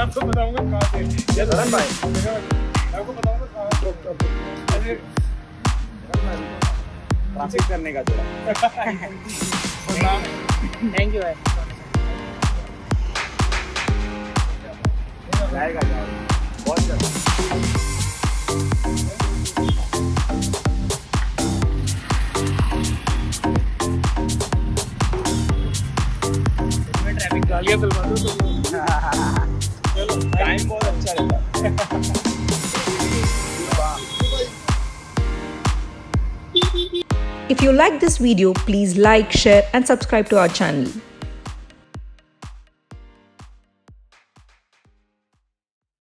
आपको बताऊंगा कहाँ से। ये करण भाई, मैं आपको बताऊंगा कहाँ से। ट्रैफिक करने का थोड़ा। थैंक यू भाई। जाएगा बहुत जल्द। ट्रैफिक गालियाँ फिल्मा दो तो चलो टाइम बहुत अच्छा रहता है। If you like this video, please like, share and subscribe to our channel.